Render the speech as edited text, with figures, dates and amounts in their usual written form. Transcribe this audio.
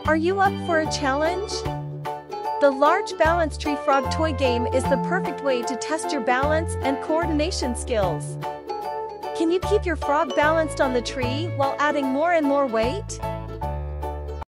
Are you up for a challenge? The large balance tree frog toy game is the perfect way to test your balance and coordination skills. Can you keep your frog balanced on the tree while adding more and more weight?